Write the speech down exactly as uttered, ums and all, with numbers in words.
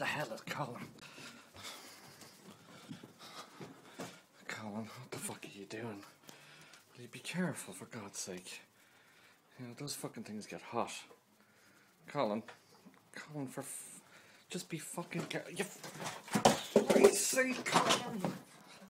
The hell is Colin? Colin, what the fuck are you doing? Will you be careful, for God's sake? You know, those fucking things get hot. Colin. Colin, for f- just be fucking careful. You f- Christ's sake, Colin!